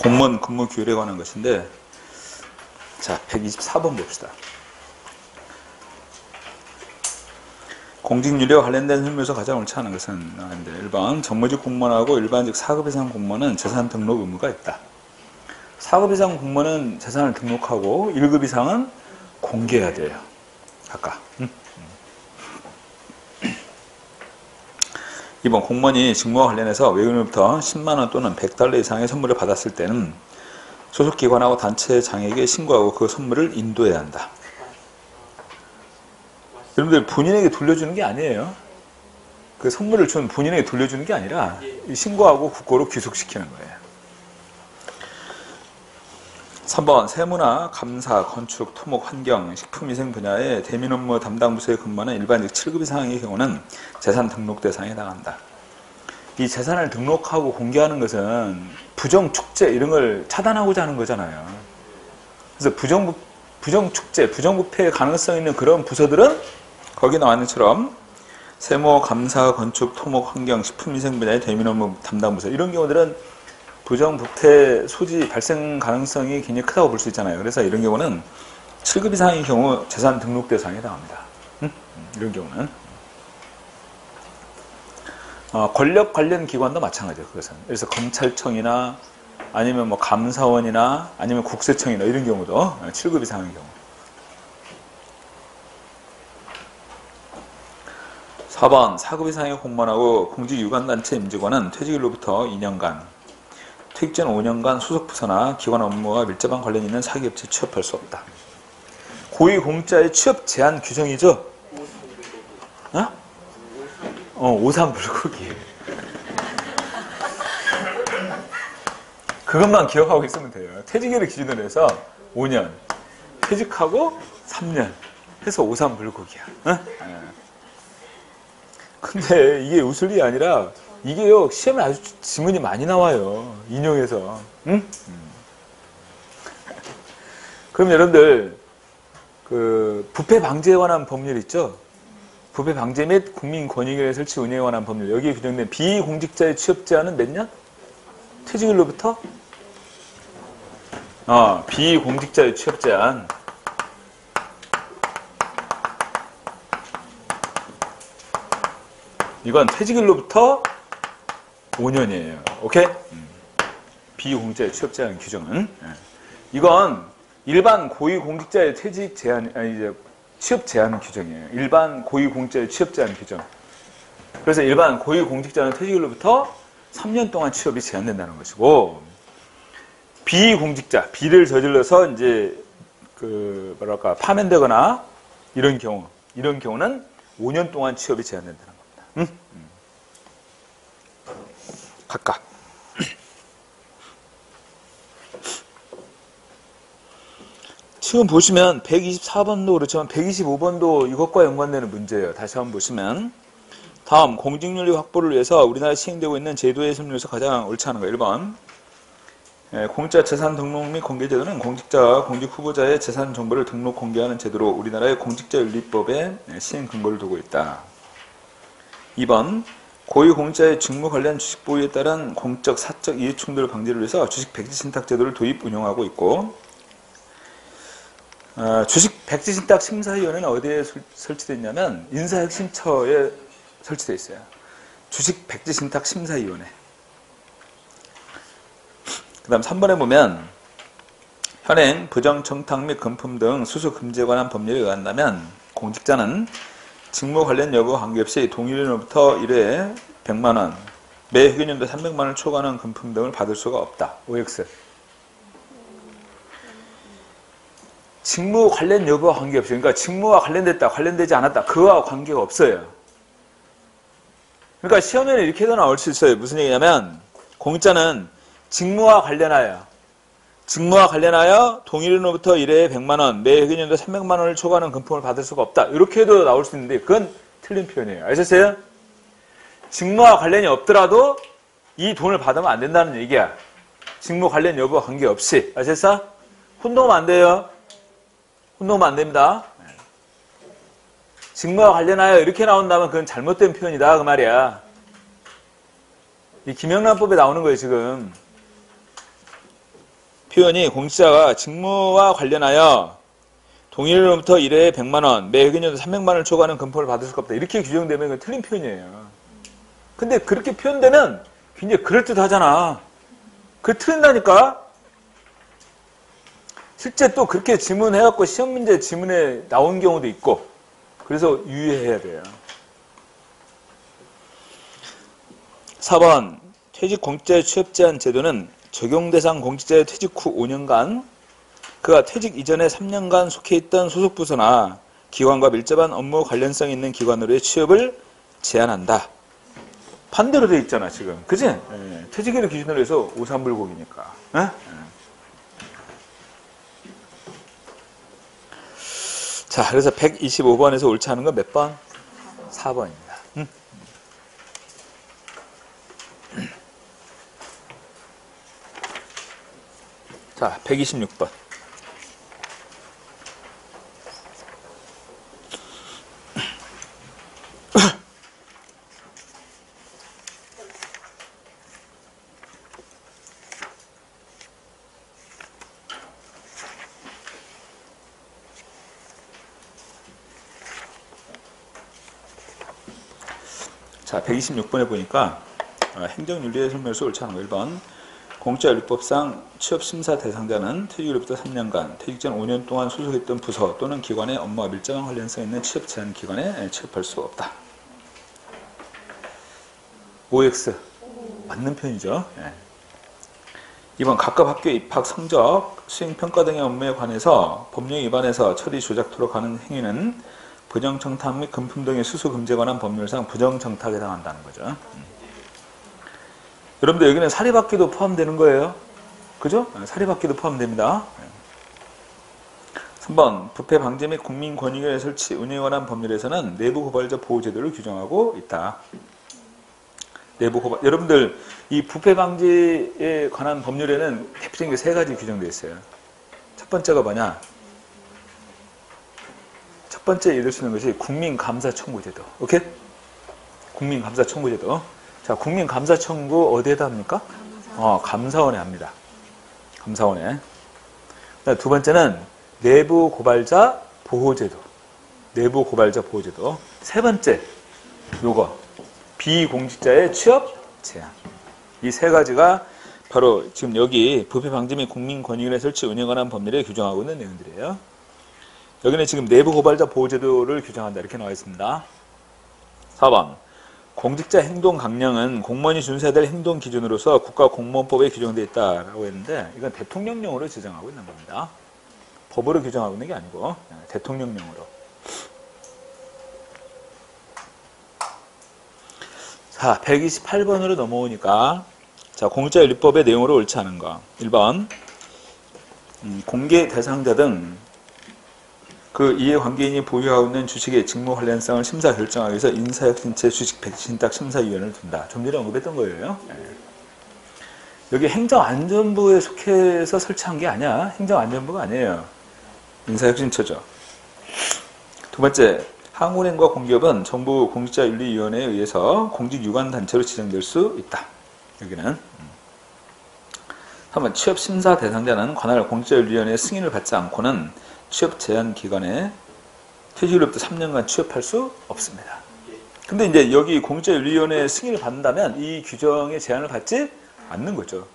공무원 근무 규율에 관한 것인데, 자, 124번 봅시다. 공직윤리와 관련된 설명에서 가장 옳지 않은 것은 1번 정무직 공무원하고 일반직 4급 이상 공무원은 재산 등록 의무가 있다. 4급 이상 공무원은 재산을 등록하고 1급 이상은 공개해야 돼요. 아까. 2번 공무원이 직무와 관련해서 외국인으로부터 10만원 또는 100달러 이상의 선물을 받았을 때는 소속기관하고 단체장에게 신고하고 그 선물을 인도해야 한다. 여러분들 본인에게 돌려주는 게 아니에요. 그 선물을 준 본인에게 돌려주는 게 아니라 신고하고 국고로 귀속시키는 거예요. 3번 세무나 감사, 건축, 토목, 환경, 식품위생 분야의 대민 업무 담당 부서에 근무하는 일반직 7급 이상의 경우는 재산 등록 대상에 해당한다. 이 재산을 등록하고 공개하는 것은 부정 축제 이런 걸 차단하고자 하는 거잖아요. 그래서 부정 축제, 부정 부패의 가능성 있는 그런 부서들은 거기 나와 있는 것처럼 세무, 감사, 건축, 토목, 환경, 식품위생 분야의 대민 업무 담당 부서 이런 경우들은 부정부패 소지 발생 가능성이 굉장히 크다고 볼 수 있잖아요. 그래서 이런 경우는 7급 이상의 경우 재산 등록 대상에 해당합니다. 이런 경우는 권력 관련 기관도 마찬가지예요. 그것은 그래서 검찰청이나 아니면 뭐 감사원이나 아니면 국세청이나 이런 경우도 7급 이상의 경우. 4번 4급 이상의 공무원하고 공직유관단체 임직원은 퇴직일로부터 2년간 퇴직 전 5년간 소속 부서나 기관 업무와 밀접한 관련이 있는 사기업체에 취업할 수 없다. 고위공직자의 취업 제한 규정이죠? 53불고기. 그것만 기억하고 있으면 돼요. 퇴직일을 기준으로 해서 5년, 퇴직하고 3년 해서 53불고기야. 근데 이게 웃을 일이 아니라 이게요, 시험에 아주 지문이 많이 나와요. 인용해서. 응? 그럼 여러분들, 부패 방지에 관한 법률 있죠? 부패 방지 및 국민권익위원회 설치 운영에 관한 법률. 여기에 규정된 비공직자의 취업 제한은 몇 년? 퇴직일로부터? 비공직자의 취업 제한. 이건 퇴직일로부터 5년이에요. 오케이? 비공직자의 취업 제한 규정은. 이건 일반 고위공직자의 퇴직 제한, 취업 제한 규정이에요. 일반 고위공직자의 취업 제한 규정. 그래서 일반 고위공직자는 퇴직일로부터 3년 동안 취업이 제한된다는 것이고, 비공직자, 비를 저질러서 이제, 파면되거나 이런 경우는 5년 동안 취업이 제한된다는 겁니다. 각각. 지금 보시면 124번도 그렇지만 125번도 이것과 연관되는 문제예요. 다시 한번 보시면 다음 공직윤리 확보를 위해서 우리나라에 시행되고 있는 제도의 설명에서 가장 옳지 않은 거 1번 공직자 재산 등록 및 공개 제도는 공직자와 공직 후보자의 재산 정보를 등록 공개하는 제도로 우리나라의 공직자윤리법의 시행 근거를 두고 있다. 2번 고위공직자의 직무 관련 주식 보유에 따른 공적, 사적 이해 충돌 방지를 위해서 주식 백지 신탁 제도를 도입 운영하고 있고 주식 백지 신탁 심사위원회는 어디에 설치되어 있냐면 인사혁신처에 설치되어 있어요. 주식 백지 신탁 심사위원회. 그 다음 3번에 보면 현행 부정, 청탁 및 금품 등 수수 금지에 관한 법률에 의한다면 공직자는 직무 관련 여부와 관계없이 동일인으로부터 1회에 100만원, 매 회계연도 300만원을 초과하는 금품 등을 받을 수가 없다. OX. 직무 관련 여부와 관계없이, 그러니까 직무와 관련됐다, 관련되지 않았다, 그와 관계가 없어요. 그러니까 시험에는 이렇게도 나올 수 있어요. 무슨 얘기냐면 공직자는 직무와 관련하여 동일인으로부터 1회에 100만원, 매 회계연도 300만원을 초과하는 금품을 받을 수가 없다. 이렇게도 나올 수 있는데 그건 틀린 표현이에요. 아셨어요? 직무와 관련이 없더라도 이 돈을 받으면 안 된다는 얘기야. 직무 관련 여부와 관계없이. 아셨어? 혼동하면 안 돼요. 혼동하면 안 됩니다. 직무와 관련하여 이렇게 나온다면 그건 잘못된 표현이다 그 말이야. 이 김영란법에 나오는 거예요 지금. 표현이 공직자가 직무와 관련하여 동일로부터 1회에 100만원, 매 회계년도 300만원을 초과하는 금품을 받을 수가 없다. 이렇게 규정되면 이건 틀린 표현이에요. 근데 그렇게 표현되면 굉장히 그럴듯하잖아. 그 틀린다니까? 실제 또 그렇게 지문해갖고 시험 문제 지문에 나온 경우도 있고, 그래서 유의해야 돼요. 4번, 퇴직 공직자의 취업 제한 제도는 적용 대상 공직자의 퇴직 후 5년간 그가 퇴직 이전에 3년간 속해 있던 소속 부서나 기관과 밀접한 업무 관련성 있는 기관으로의 취업을 제한한다. 반대로 돼 있잖아, 지금. 그지? 네. 퇴직일을 기준으로 해서 오삼불고기니까. 네? 자, 그래서 125번에서 옳지 않은 건 몇 번? 4번입니다. 자, 126번. 자, 126번에 보니까 행정윤리의 설명에서 옳지 않은 거 1번. 공직자윤리법상 취업심사 대상자는 퇴직일로부터 3년간, 퇴직 전 5년 동안 소속했던 부서 또는 기관의 업무와 밀접한 관련성 있는 취업 제한 기관에 취업할 수 없다. OX 맞는 편이죠. 네. 2번 각각 학교 입학 성적, 수행평가 등의 업무에 관해서 법령 위반해서 처리 조작토록 하는 행위는 부정청탁 및 금품 등의 수수 금지에 관한 법률상 부정청탁에 해당한다는 거죠. 여러분들 여기는 사립학교도 포함되는 거예요. 그죠? 사립학교도 포함됩니다. 3번 부패 방지 및 국민권익위원회 설치 운영에 관한 법률에서는 내부 고발자 보호 제도를 규정하고 있다. 내부 고발. 여러분들 이 부패 방지에 관한 법률에는 대표적인 게 3가지 규정되어 있어요. 첫 번째가 뭐냐? 첫 번째 예를 쓰는 것이 국민감사청구제도. 오케이? 국민감사청구제도. 자, 국민감사청구 어디에다 합니까? 감사원에 합니다. 감사원에. 두 번째는 내부 고발자 보호제도. 내부 고발자 보호제도. 세 번째, 요거. 비공직자의 취업 제한. 이 3가지가 바로 지금 여기 부패 방지 및 국민권익위원회 설치 운영에 관한 법률에 규정하고 있는 내용들이에요. 여기는 지금 내부 고발자 보호제도를 규정한다. 이렇게 나와 있습니다. 4번. 공직자 행동 강령은 공무원이 준수해야 될 행동 기준으로서 국가공무원법에 규정되어 있다라고 했는데 이건 대통령령으로 지정하고 있는 겁니다. 법으로 규정하고 있는 게 아니고 대통령령으로. 자, 128번으로 넘어오니까 자, 공직자윤리법의 내용으로 옳지 않은 거. 1번 공개 대상자 등 그 이해관계인이 보유하고 있는 주식의 직무 관련성을 심사 결정하기 위해서 인사혁신체 주식 백신탁 심사위원회를 둔다. 좀 전에 언급했던 거예요. 여기 행정안전부에 속해서 설치한 게 아니야. 행정안전부가 아니에요. 인사혁신처죠. 두 번째, 한국은행과 공기업은 정부 공직자윤리위원회에 의해서 공직유관단체로 지정될 수 있다. 여기는. 한번 취업심사 대상자는 관할 공직자윤리위원회의 승인을 받지 않고는 취업 제한 기간에 퇴직일로부터 3년간 취업할 수 없습니다. 근데 이제 여기 공직자윤리위원회의 승인을 받는다면 이 규정의 제한을 받지 않는 거죠.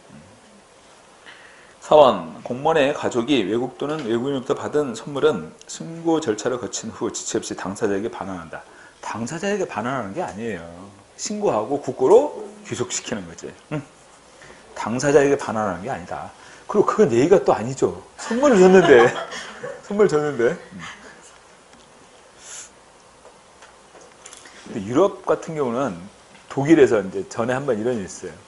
4번 공무원의 가족이 외국 또는 외국인으로부터 받은 선물은 신고 절차를 거친 후 지체 없이 당사자에게 반환한다. 당사자에게 반환하는 게 아니에요. 신고하고 국고로 귀속시키는 거지. 당사자에게 반환하는 게 아니다. 그리고 그건 예의가 또 아니죠. 선물을 줬는데. 선물 줬는데. 근데 유럽 같은 경우는 독일에서 이제 전에 한번 이런 일이 있어요.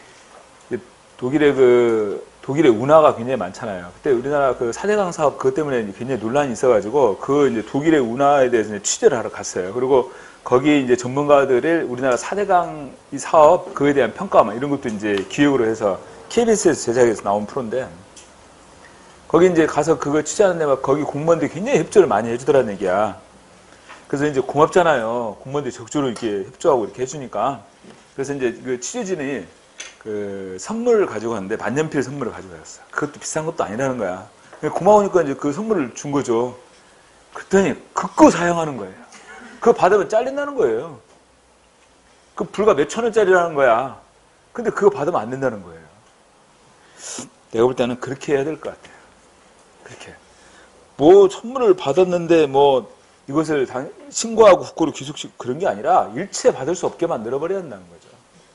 독일의 운하가 굉장히 많잖아요. 그때 우리나라 그 4대강 사업 그것 때문에 굉장히 논란이 있어가지고 그 이제 독일의 운하에 대해서 이제 취재를 하러 갔어요. 그리고 거기 이제 전문가들을 우리나라 4대강 이 사업 그에 대한 평가 막 이런 것도 이제 기획으로 해서 KBS에서 제작해서 나온 프로인데 거기 이제 가서 그거 취재하는데 막 거기 공무원들이 굉장히 협조를 많이 해주더라는 얘기야. 그래서 이제 고맙잖아요. 공무원들이 적극적으로 이렇게 협조하고 이렇게 해주니까. 그래서 이제 그 취재진이 그 선물을 가지고 갔는데 만년필 선물을 가지고 갔어. 그것도 비싼 것도 아니라는 거야. 고마우니까 이제 그 선물을 준 거죠. 그랬더니 그거 사용하는 거예요. 그거 받으면 잘린다는 거예요. 그 불과 몇천 원짜리라는 거야. 근데 그거 받으면 안 된다는 거예요. 내가 볼 때는 그렇게 해야 될 것 같아요. 그렇게. 뭐 선물을 받았는데 뭐 이것을 신고하고 국고로 귀속시키고 그런 게 아니라 일체 받을 수 없게 만들어버려야 한다는 거죠.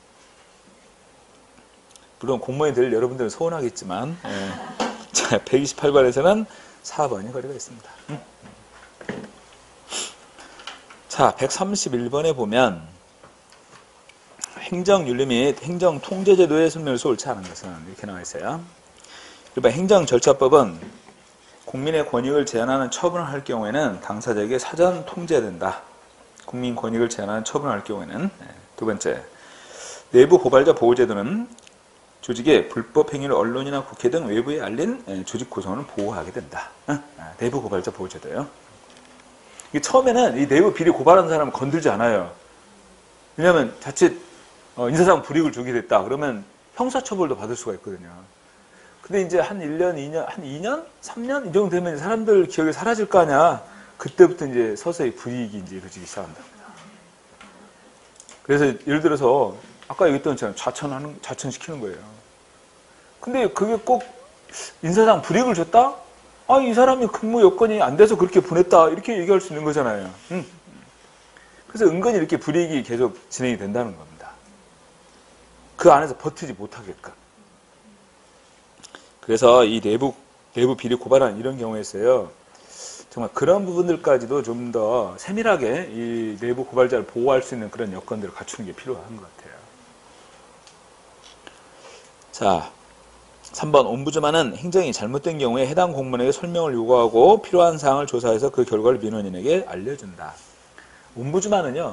물론 공무원이 될 여러분들은 서운하겠지만 자, 128번에서는 4번이 거리가 있습니다. 자, 131번에 보면 행정윤리 및 행정통제제도의 설명에서 옳지 않은 것은 이렇게 나와 있어요. 일반 행정절차법은 국민의 권익을 제한하는 처분을 할 경우에는 당사자에게 사전 통제된다. 국민 권익을 제한하는 처분을 할 경우에는. 두 번째, 내부 고발자 보호제도는 조직의 불법 행위를 언론이나 국회 등 외부에 알린 조직 구성원을 보호하게 된다. 내부 고발자 보호제도요. 이게 처음에는 이 내부 비리 고발하는 사람을 건들지 않아요. 왜냐하면 자칫 인사상 불이익을 주게 됐다. 그러면 형사처벌도 받을 수가 있거든요. 근데 이제 한 1년, 2년, 한 2년? 3년? 이 정도 되면 사람들 기억이 사라질 거 아니야. 그때부터 이제 서서히 불이익이 이제 이루어지기 시작한다. 그래서 예를 들어서 아까 얘기했던 것처럼 좌천시키는 거예요. 근데 그게 꼭 인사상 불이익을 줬다? 아, 이 사람이 근무 여건이 안 돼서 그렇게 보냈다. 이렇게 얘기할 수 있는 거잖아요. 그래서 은근히 이렇게 불이익이 계속 진행이 된다는 겁니다. 그 안에서 버티지 못하게끔. 그래서 이 내부 비리 고발하는 이런 경우에서요. 정말 그런 부분들까지도 좀 더 세밀하게 이 내부 고발자를 보호할 수 있는 그런 여건들을 갖추는 게 필요한 것 같아요. 자, 3번 옴부즈만은 행정이 잘못된 경우에 해당 공무원에게 설명을 요구하고 필요한 사항을 조사해서 그 결과를 민원인에게 알려준다. 옴부즈만은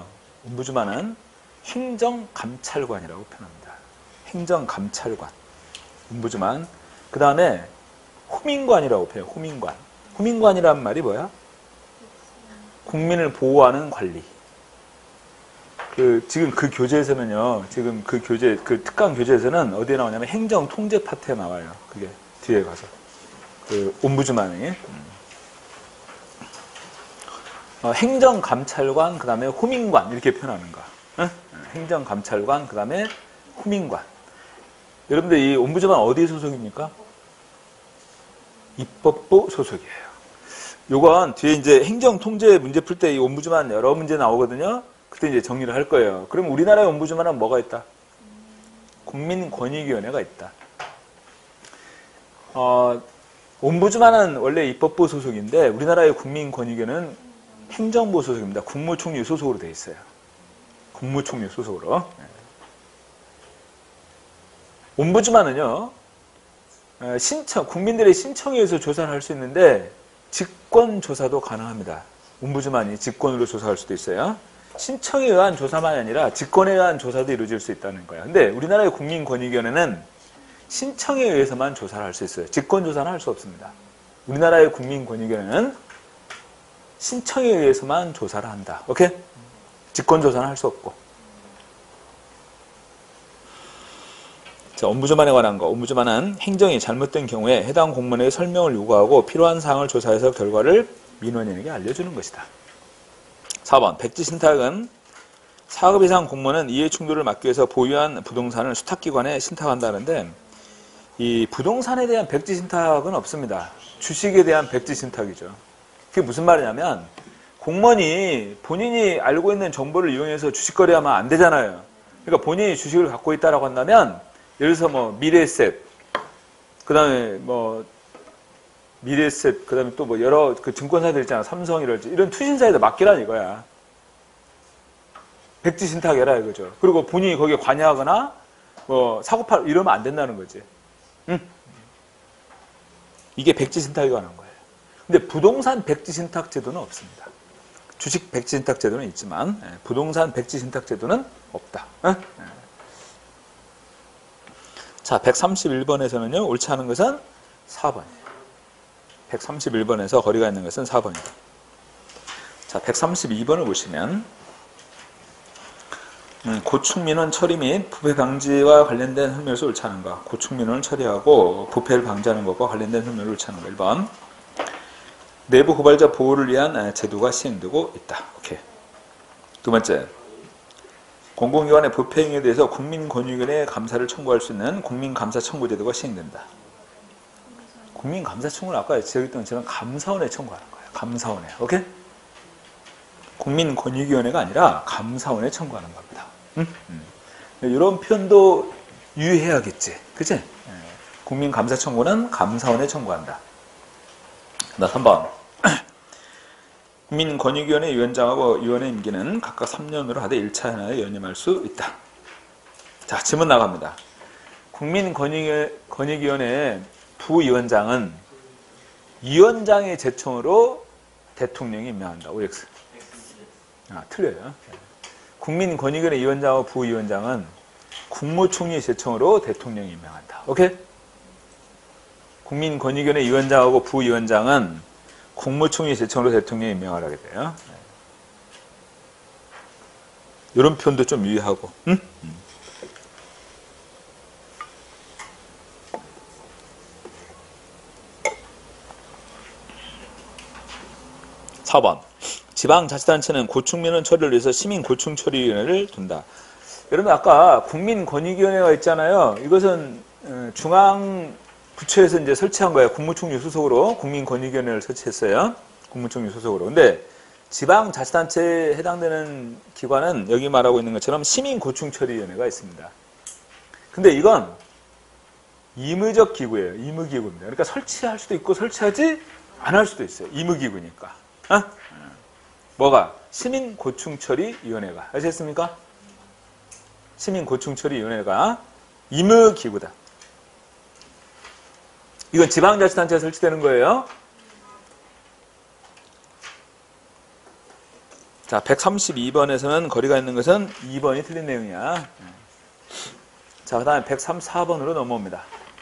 행정감찰관이라고 표현합니다. 행정감찰관. 옴부즈만. 그 다음에 후민관이라고 표현해요. 후민관. 후민관이란 말이 뭐야? 국민을 보호하는 관리. 지금 그 교재에서는요, 그 특강 교재에서는 어디에 나오냐면 행정통제 파트에 나와요. 그게 뒤에 가서. 옴부즈만이. 행정감찰관, 그 다음에 후민관, 이렇게 표현하는 거. 응? 행정감찰관, 그 다음에 후민관. 여러분들 이 옴부즈만 어디 소속입니까? 입법부 소속이에요. 요건 뒤에 이제 행정통제 문제 풀 때 이 옴부즈만 여러 문제 나오거든요. 그때 이제 정리를 할 거예요. 그럼 우리나라의 옴부즈만은 뭐가 있다? 국민권익위원회가 있다. 옴부즈만은 원래 입법부 소속인데 우리나라의 국민권익위원회는 행정부 소속입니다. 국무총리 소속으로 되어 있어요. 국무총리 소속으로. 옴부즈만은요, 국민들의 신청에 의해서 조사를 할 수 있는데 직권 조사도 가능합니다. 옴부즈만이 직권으로 조사할 수도 있어요. 신청에 의한 조사만이 아니라 직권에 의한 조사도 이루어질 수 있다는 거예요. 근데 우리나라의 국민권익위원회는 신청에 의해서만 조사를 할 수 있어요. 직권 조사는 할 수 없습니다. 우리나라의 국민권익위원회는 신청에 의해서만 조사를 한다. 오케이? 직권 조사는 할 수 없고. 자, 옴부즈만에 관한 거. 옴부즈만은 행정이 잘못된 경우에 해당 공무원에게 설명을 요구하고 필요한 사항을 조사해서 결과를 민원인에게 알려주는 것이다. 4번 백지신탁은 4급 이상 공무원은 이해충돌을 막기 위해서 보유한 부동산을 수탁기관에 신탁한다는데 이 부동산에 대한 백지신탁은 없습니다. 주식에 대한 백지신탁이죠. 그게 무슨 말이냐면 공무원이 본인이 알고 있는 정보를 이용해서 주식 거래하면 안 되잖아요. 그러니까 본인이 주식을 갖고 있다라고 한다면 예를 들어서 뭐 미래에셋, 그 다음에 뭐 미래에셋, 그 다음에 또 뭐 여러 그 증권사들 있잖아. 삼성이랄지 이런 투신사에다 맡기란 이거야. 백지신탁해라 이거죠. 그리고 본인이 거기에 관여하거나 뭐 사고팔 이러면 안 된다는 거지. 응? 이게 백지신탁에 관한 거예요. 근데 부동산 백지신탁 제도는 없습니다. 주식 백지신탁 제도는 있지만 부동산 백지신탁 제도는 없다. 응? 자, 131번에서는요, 옳지 않은 것은 4번이에요. 131번에서 거리가 있는 것은 4번이다. 자, 132번을 보시면, 고충민원 처리 및 부패 방지와 관련된 혐의로서 옳지 않은가. 고충민원을 처리하고 부패를 방지하는 것과 관련된 혐의로 옳지 않은가. 1번. 내부 고발자 보호를 위한 제도가 시행되고 있다. 오케이. 두 번째. 공공기관의 부패 행위에 대해서 국민권익위원회에 감사를 청구할 수 있는 국민감사 청구제도가 시행된다. 국민감사 청구는 아까 지적했던 것처럼 감사원에 청구하는 거예요. 감사원에. 오케이? 국민권익위원회가 아니라 감사원에 청구하는 겁니다. 이런 표현도 유의해야겠지. 그치? 국민감사 청구는 감사원에 청구한다. 나 3번. 국민권익위원회 위원장하고 위원회 임기는 각각 3년으로 하되 1차 현안에 연임할 수 있다. 자, 질문 나갑니다. 국민권익위원회 부위원장은 위원장의 제청으로 대통령이 임명한다. OX. 틀려요. 국민권익위원회 위원장하고 부위원장은 국무총리 제청으로 대통령이 임명한다. 오케이? 국민권익위원회 위원장하고 부위원장은 국무총리 제청으로 대통령이 임명을 하게 돼요. 이런 표현도 좀 유의하고. 응? 4번. 지방자치단체는 고충민원 처리를 위해서 시민고충처리위원회를 둔다. 여러분 아까 국민권익위원회가 있잖아요. 이것은 중앙부처에서 이제 설치한 거예요. 국무총리 소속으로 국민권익위원회를 설치했어요. 국무총리 소속으로. 근데 지방자치단체에 해당되는 기관은 여기 말하고 있는 것처럼 시민고충처리위원회가 있습니다. 근데 이건 임의적 기구예요. 임의기구입니다. 그러니까 설치할 수도 있고 설치하지 안 할 수도 있어요. 임의기구니까. 뭐가? 시민고충처리위원회가. 아시겠습니까? 시민고충처리위원회가 임의기구다. 이건 지방자치단체에 설치되는 거예요. 자, 132번에서는 거리가 있는 것은 2번이 틀린 내용이야. 자, 그 다음에 134번으로 넘어옵니다.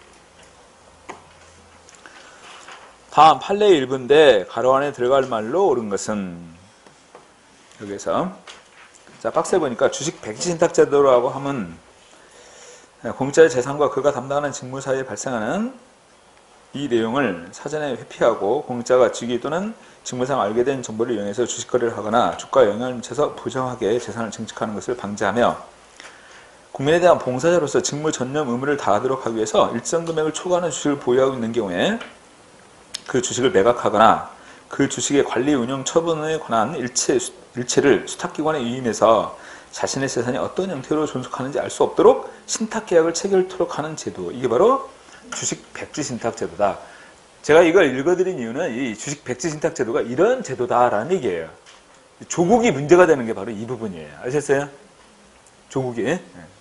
다음 판례의 일부인데 가로 안에 들어갈 말로 옳은 것은 여기서 자 박스에 보니까 주식 백지 신탁 제도라고 하면 공짜의 재산과 그가 담당하는 직무 사이에 발생하는 이 내용을 사전에 회피하고 공짜가 직위 또는 직무상 알게 된 정보를 이용해서 주식 거래를 하거나 주가에 영향을 미쳐서 부정하게 재산을 증축하는 것을 방지하며 국민에 대한 봉사자로서 직무 전념 의무를 다하도록 하기 위해서 일정 금액을 초과하는 주식을 보유하고 있는 경우에 그 주식을 매각하거나 그 주식의 관리 운영 처분에 관한 일체를 수탁기관에 위임해서 자신의 재산이 어떤 형태로 존속하는지 알 수 없도록 신탁계약을 체결토록 하는 제도. 이게 바로 주식 백지 신탁 제도다. 제가 이걸 읽어드린 이유는 이 주식 백지 신탁 제도가 이런 제도다라는 얘기예요. 조국이 문제가 되는 게 바로 이 부분이에요. 아셨어요? 조국이.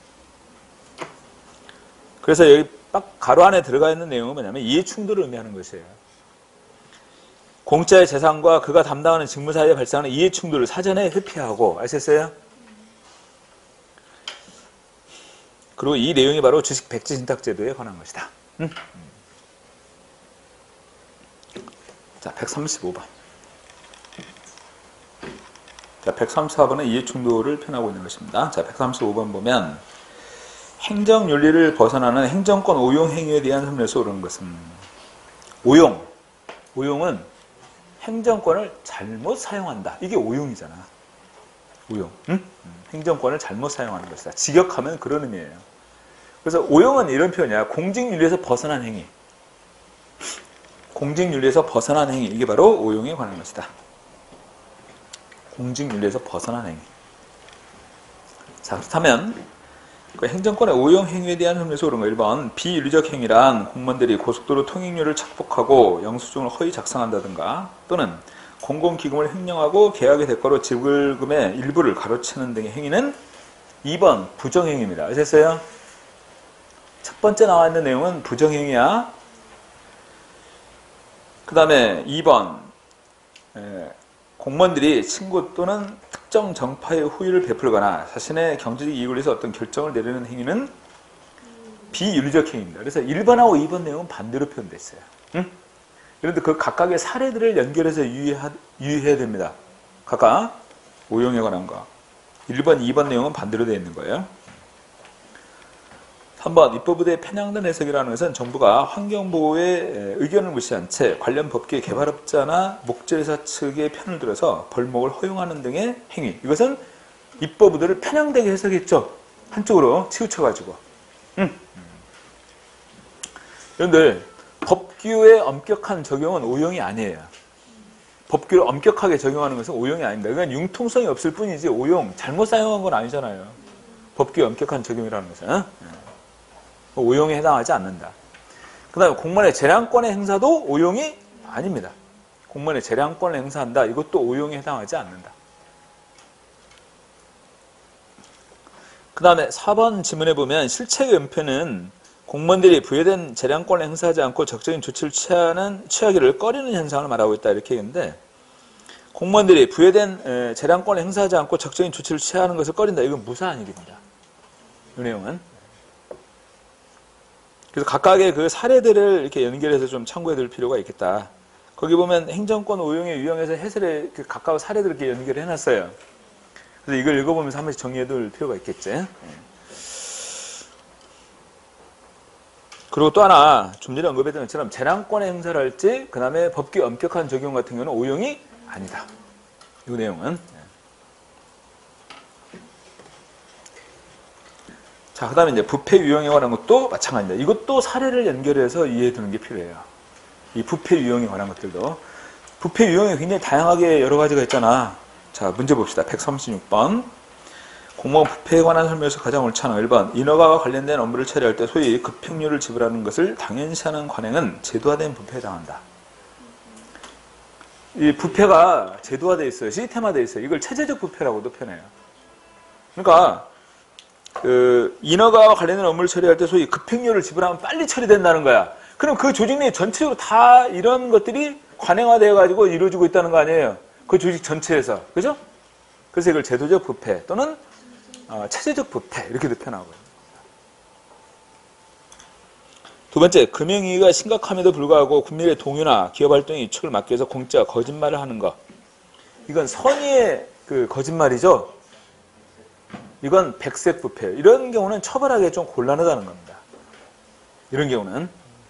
그래서 여기 딱 가로 안에 들어가 있는 내용은 뭐냐면 이해충돌을 의미하는 것이에요. 공짜의 재산과 그가 담당하는 직무 사이에 발생하는 이해충돌을 사전에 회피하고. 아셨어요? 그리고 이 내용이 바로 주식 백지 신탁 제도에 관한 것이다. 자, 135번. 자, 134번은 이해충돌을 표현하고 있는 것입니다. 자, 135번 보면 행정윤리를 벗어나는 행정권 오용 행위에 대한 혐의에서 옳은 것은 오용은 행정권을 잘못 사용한다. 이게 오용이잖아. 오용. 행정권을 잘못 사용하는 것이다. 직역하면 그런 의미예요. 그래서 오용은 이런 표현이야. 공직윤리에서 벗어난 행위. 공직윤리에서 벗어난 행위. 이게 바로 오용에 관한 것이다. 공직윤리에서 벗어난 행위. 자, 그렇다면 그 행정권의 오용 행위에 대한 혐의에서 옳은 거 1번. 비윤리적 행위란 공무원들이 고속도로 통행료를 착복하고 영수증을 허위 작성한다든가 또는 공공기금을 횡령하고 계약의 대가로 지불금의 일부를 가로채는 등의 행위는 2번 부정행위입니다. 아셨어요? 첫 번째 나와 있는 내용은 부정행위야. 그 다음에 2번 공무원들이 친구 또는 특정 정파의 후위를 베풀거나 자신의 경제적 이익을 위해서 어떤 결정을 내리는 행위는 비윤리적 행위입니다. 그래서 1번하고 2번 내용은 반대로 표현되어 있어요. 그런데 그 각각의 사례들을 연결해서 유의해야 됩니다. 각각 오용에 관한 거. 1번, 2번 내용은 반대로 되어 있는 거예요. 3번 입법부대의 편향된 해석이라는 것은 정부가 환경보호의 의견을 무시한 채 관련 법규의 개발업자나 목재회사 측의 편을 들어서 벌목을 허용하는 등의 행위. 이것은 입법부대를 편향되게 해석했죠. 한쪽으로 치우쳐가지고. 여러분들 법규의 엄격한 적용은 오용이 아니에요. 법규를 엄격하게 적용하는 것은 오용이 아닙니다. 그건 융통성이 없을 뿐이지 오용, 잘못 사용한 건 아니잖아요. 법규의 엄격한 적용이라는 것은. 오용에 해당하지 않는다. 그 다음에 공무원의 재량권의 행사도 오용이 아닙니다. 공무원의 재량권을 행사한다. 이것도 오용에 해당하지 않는다. 그 다음에 4번 지문에 보면 실책의 은폐는 공무원들이 부여된 재량권을 행사하지 않고 적극적인 조치를 취하기를 꺼리는 현상을 말하고 있다. 이렇게 했는데 공무원들이 부여된 재량권을 행사하지 않고 적극적인 조치를 취하는 것을 꺼린다. 이건 무사한 일입니다. 이 내용은. 그래서 각각의 그 사례들을 이렇게 연결해서 좀 참고해 둘 필요가 있겠다. 거기 보면 행정권 오용에 유형에서 해설에 그 각각 사례들을 이렇게 연결해 놨어요. 그래서 이걸 읽어보면서 한 번씩 정리해 둘 필요가 있겠지. 그리고 또 하나, 좀 전에 언급했던 것처럼 재량권의 행사를 할지, 그 다음에 법규 엄격한 적용 같은 경우는 오용이 아니다. 이 내용은. 자, 그 다음에 이제 부패 유형에 관한 것도 마찬가지입니다. 이것도 사례를 연결해서 이해해 두는 게 필요해요. 이 부패 유형에 관한 것들도. 부패 유형이 굉장히 다양하게 여러 가지가 있잖아. 자, 문제 봅시다. 136번. 공무원 부패에 관한 설명에서 가장 옳지 않은 1번. 인허가와 관련된 업무를 처리할 때 소위 급행료를 지불하는 것을 당연시하는 관행은 제도화된 부패에 해당한다. 이 부패가 제도화되어 있어요. 시스템화되어 있어요. 이걸 체제적 부패라고도 표현해요. 그러니까 인허가와 관련된 업무를 처리할 때 소위 급행료를 지불하면 빨리 처리된다는 거야. 그럼 그 조직 내에 전체적으로 다 이런 것들이 관행화되어 가지고 이루어지고 있다는 거 아니에요. 그 조직 전체에서. 그죠? 그래서 이걸 제도적 부패 또는 체제적 부패 이렇게도 표현하고요. 두 번째, 금융위기가 심각함에도 불구하고 국민의 동요나 기업활동의 위축을 막기 위해서 공짜와 거짓말을 하는 것. 이건 선의의 그 거짓말이죠. 이건 백색 부패. 이런 경우는 처벌하기 좀 곤란하다는 겁니다. 이런 경우는.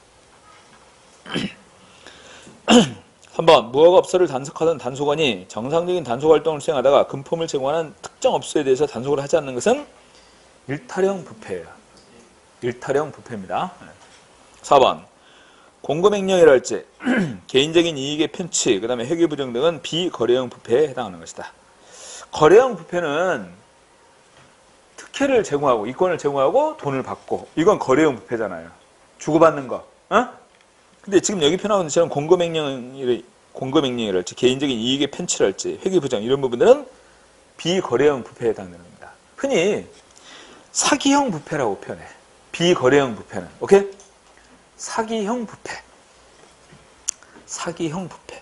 3번, 무허가업소를 단속하던 단속원이 정상적인 단속활동을 수행하다가 금품을 제공하는 특정 업소에 대해서 단속을 하지 않는 것은 일탈형 부패예요. 일탈형 부패입니다. 4번, 공금횡령이랄지 개인적인 이익의 편취, 그 다음에 회계부정 등은 비거래형 부패에 해당하는 것이다. 거래형 부패는 특혜를 제공하고 이권을 제공하고 돈을 받고 이건 거래형 부패잖아요. 주고받는 거. 근데 지금 여기 표현하는 것처럼 공금횡령이랄지 개인적인 이익의 편취랄지 회계부정 이런 부분들은 비거래형 부패에 해당되는 겁니다. 흔히 사기형 부패라고 표현해. 비거래형 부패는. 오케이? 사기형 부패. 사기형 부패.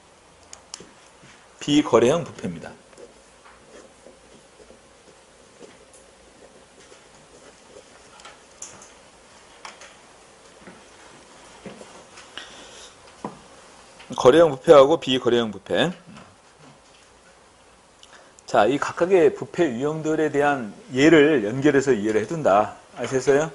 비거래형 부패입니다. 거래형 부패하고 비거래형 부패. 자, 이 각각의 부패 유형들에 대한 예를 연결해서 이해를 해둔다. 아시겠어요?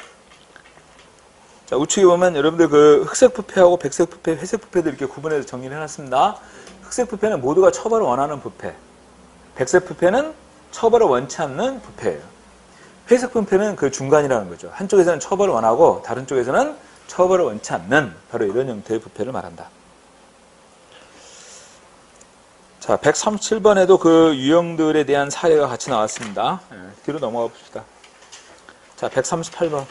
자, 우측에 보면 여러분들 그 흑색 부패하고 백색 부패, 회색 부패들 이렇게 구분해서 정리를 해놨습니다. 흑색 부패는 모두가 처벌을 원하는 부패. 백색 부패는 처벌을 원치 않는 부패예요. 회색 부패는 그 중간이라는 거죠. 한쪽에서는 처벌을 원하고 다른 쪽에서는 처벌을 원치 않는 바로 이런 형태의 부패를 말한다. 자, 137번에도 그 유형들에 대한 사례가 같이 나왔습니다. 뒤로 넘어가 봅시다. 자, 138번.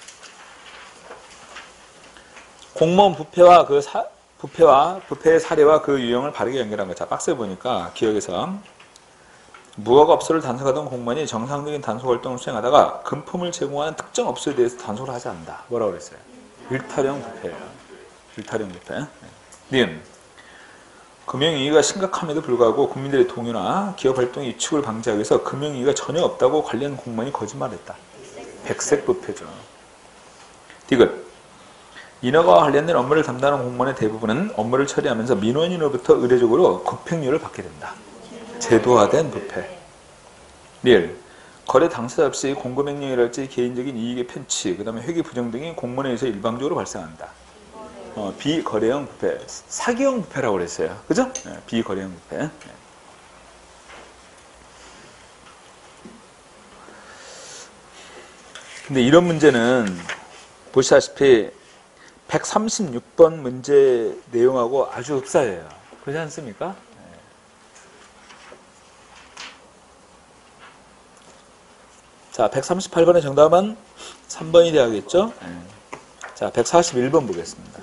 공무원 부패와 부패의 사례와 그 유형을 바르게 연결한 거. 자, 박스에 보니까 기억에서 무허가업소를 단속하던 공무원이 정상적인 단속활동을 수행하다가 금품을 제공하는 특정 업소에 대해서 단속을 하지 않는다. 뭐라고 그랬어요? 일탈형 부패예요. 일탈형 부패. 님. 금융위기가 심각함에도 불구하고 국민들의 동요나 기업활동의 위축을 방지하기 위해서 금융위기가 전혀 없다고 관련 공무원이 거짓말했다. 백색 부패죠. 디귿. 인허가와 관련된 업무를 담당하는 공무원의 대부분은 업무를 처리하면서 민원인으로부터 의례적으로 급행료를 받게 된다. 제도화된 부패. 1. 거래 당사자 없이 공고명령이랄지 개인적인 이익의 편취, 그 다음에 회계 부정 등이 공무원에 의해서 일방적으로 발생한다. 비거래형 부패, 사기형 부패라고 그랬어요. 그죠? 네, 비거래형 부패. 네. 근데 이런 문제는 보시다시피 136번 문제 내용하고 아주 흡사해요. 그렇지 않습니까? 네. 자, 138번의 정답은 3번이 되어야겠죠? 네. 자, 141번 보겠습니다.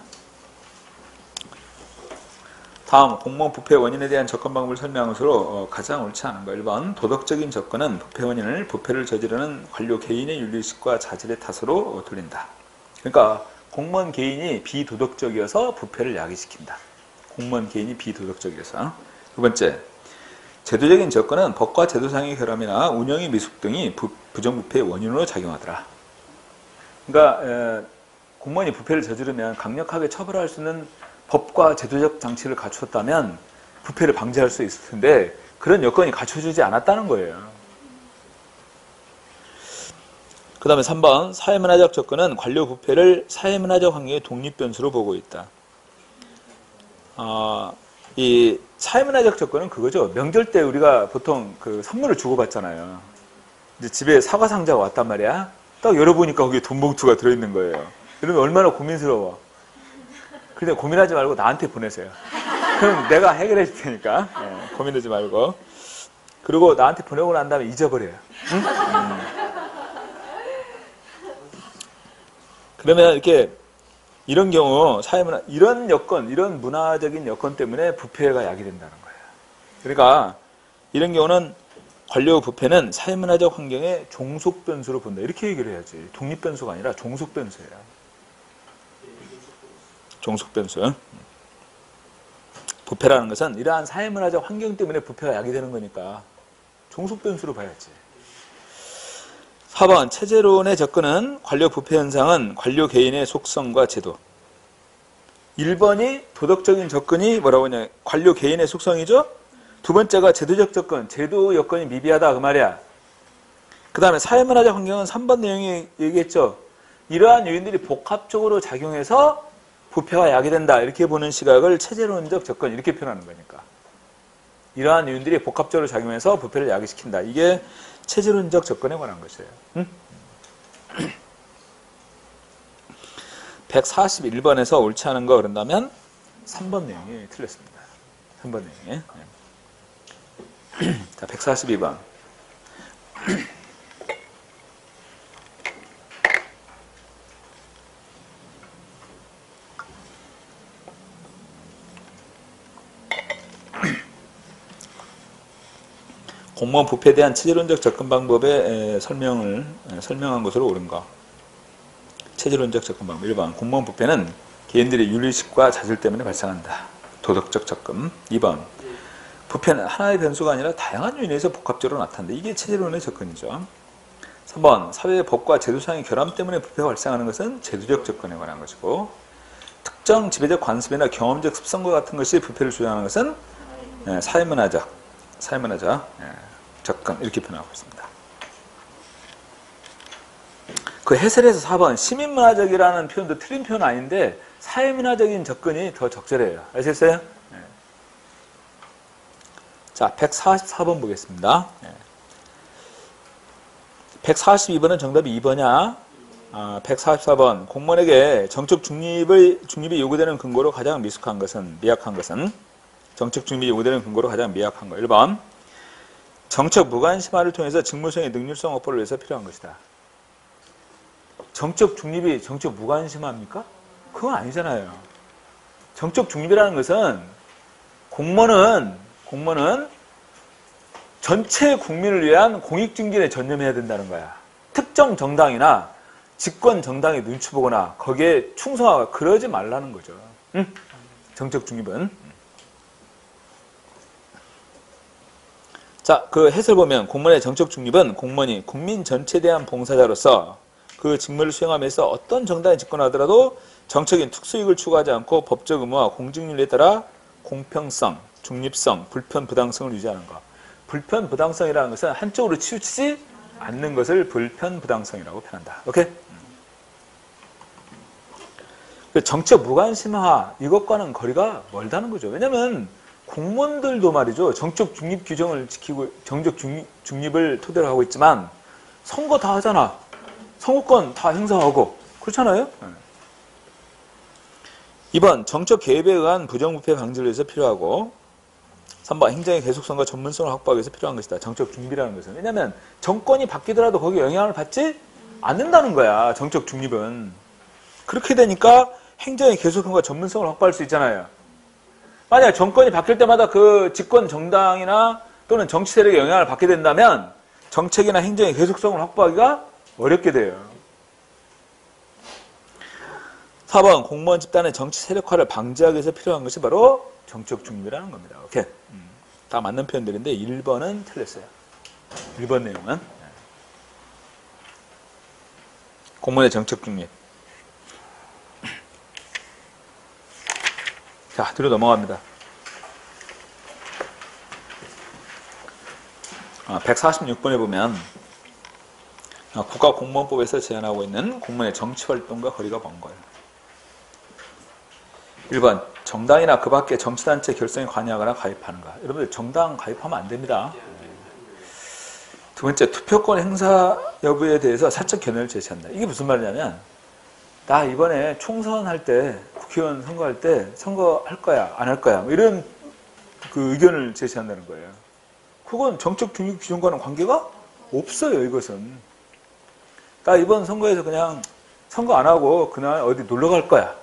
다음 공무원 부패 원인에 대한 접근 방법을 설명한 것으로 가장 옳지 않은 거. 1번 도덕적인 접근은 부패 원인을 부패를 저지르는 관료 개인의 윤리의식과 자질의 탓으로 돌린다. 그러니까 공무원 개인이 비도덕적이어서 부패를 야기시킨다. 공무원 개인이 비도덕적이어서. 두 번째, 제도적인 접근은 법과 제도상의 결함이나 운영의 미숙 등이 부정부패의 원인으로 작용하더라. 그러니까 공무원이 부패를 저지르면 강력하게 처벌할 수 있는 법과 제도적 장치를 갖추었다면 부패를 방지할 수 있을 텐데 그런 여건이 갖춰지지 않았다는 거예요. 그 다음에 3번 사회문화적 접근은 관료 부패를 사회문화적 환경의 독립변수로 보고 있다. 이 사회문화적 접근은 그거죠. 명절 때 우리가 보통 그 선물을 주고받잖아요. 이제 집에 사과 상자가 왔단 말이야. 딱 열어보니까 거기에 돈 봉투가 들어있는 거예요. 그러면 얼마나 고민스러워. 근데 고민하지 말고 나한테 보내세요. 그럼 내가 해결해 줄 테니까. 네, 고민하지 말고. 그리고 나한테 보내고 난 다음에 잊어버려요. 응? 그러면 이렇게 이런 경우 사회문화 이런 여건, 이런 문화적인 여건 때문에 부패가 야기된다는 거예요. 그러니까 이런 경우는 관료 부패는 사회문화적 환경의 종속 변수로 본다. 이렇게 얘기를 해야지. 독립 변수가 아니라 종속 변수예요. 종속 변수. 부패라는 것은 이러한 사회문화적 환경 때문에 부패가 야기되는 거니까 종속 변수로 봐야지. 4번 체제론의 접근은 관료 부패 현상은 관료 개인의 속성과 제도. 1번이 도덕적인 접근이 뭐라고 하냐, 관료 개인의 속성이죠. 두 번째가 제도적 접근, 제도 여건이 미비하다 그 말이야. 그 다음에 사회문화적 환경은 3번 내용이 얘기했죠. 이러한 요인들이 복합적으로 작용해서 부패가 야기된다. 이렇게 보는 시각을 체제론적 접근 이렇게 표현하는 거니까. 이러한 요인들이 복합적으로 작용해서 부패를 야기시킨다. 이게 체제론적 접근에 관한 것이에요. 응? 141번에서 옳지 않은 거 그런다면 3번 내용이 틀렸습니다. 3번 내용이. 자, 142번. 공무원 부패에 대한 체제론적 접근 방법의 설명한 것으로 옳은 거. 체제론적 접근 방법 1번 공무원 부패는 개인들의 윤리의식과 자질 때문에 발생한다. 도덕적 접근. 2번 부패는 하나의 변수가 아니라 다양한 요인에서 복합적으로 나타난다. 이게 체제론의 접근이죠. 3번 사회의 법과 제도상의 결함 때문에 부패가 발생하는 것은 제도적 접근에 관한 것이고, 특정 지배적 관습이나 경험적 습성과 같은 것이 부패를 조장하는 것은 사회문화적 접근 이렇게 표현하고 있습니다. 그 해설에서 4번 시민문화적이라는 표현도 틀린 표현 아닌데 사회문화적인 접근이 더 적절해요. 아셨어요? 네. 자, 144번 보겠습니다. 네. 142번은 정답이 2번이야. 144번 공무원에게 정책 중립이 요구되는 근거로 가장 미약한 것은 정책 중립이 요구되는 근거로 가장 미약한 거. 1번 정책 무관심화를 통해서 직무수행의 능률성 확보를 위해서 필요한 것이다. 정책 중립이 정책 무관심화입니까? 그건 아니잖아요. 정책 중립이라는 것은 공무원은 전체 국민을 위한 공익증진에 전념해야 된다는 거야. 특정 정당이나 집권 정당에 눈치 보거나 거기에 충성하거나 그러지 말라는 거죠. 응? 정책 중립은. 자, 그 해설 보면 공무원의 정책 중립은 공무원이 국민 전체에 대한 봉사자로서 그 직무를 수행하면서 어떤 정당에 집권하더라도 정책인 특수이익을 추구하지 않고 법적 의무와 공직윤리에 따라 공평성, 중립성, 불편, 부당성을 유지하는 것. 불편부당성이라는 것은 한쪽으로 치우치지 않는 것을 불편부당성이라고 표현한다. 오케이? 정책 무관심화 이것과는 거리가 멀다는 거죠. 왜냐하면 공무원들도 말이죠. 정책 중립 규정을 지키고 정책 중립을 토대로 하고 있지만 선거 다 하잖아. 선거권 다 행사하고 그렇잖아요. 2번 정책 개입에 의한 부정부패 방지를 위해서 필요하고 3번 행정의 계속성과 전문성을 확보하기 위해서 필요한 것이다. 정책 중립이라는 것은. 왜냐하면 정권이 바뀌더라도 거기에 영향을 받지 않는다는 거야. 정책 중립은. 그렇게 되니까 행정의 계속성과 전문성을 확보할 수 있잖아요. 만약 정권이 바뀔 때마다 그 집권 정당이나 또는 정치 세력의 영향을 받게 된다면 정책이나 행정의 계속성을 확보하기가 어렵게 돼요. 4번 공무원 집단의 정치 세력화를 방지하기 위해서 필요한 것이 바로 정책 중립이라는 겁니다. 오케이. 다 맞는 표현들인데 1번은 틀렸어요. 1번 내용은 공무원의 정책 중립. 자, 뒤로 넘어갑니다. 146번에 보면 국가공무원법에서 제한하고 있는 공무원의 정치활동과 거리가 먼 거예요. 1번 정당이나 그 밖의 정치단체 결성에 관여하거나 가입하는가. 여러분들 정당 가입하면 안 됩니다. 두 번째 투표권 행사 여부에 대해서 사적 견해를 제시한다. 이게 무슨 말이냐면 나 이번에 총선할 때 국회의원 선거할 때 선거할 거야 안 할 거야 뭐 이런 그 의견을 제시한다는 거예요. 그건 정책 중립 규정과는 관계가 없어요. 이것은 나 이번 선거에서 그냥 선거 안 하고 그날 어디 놀러 갈 거야.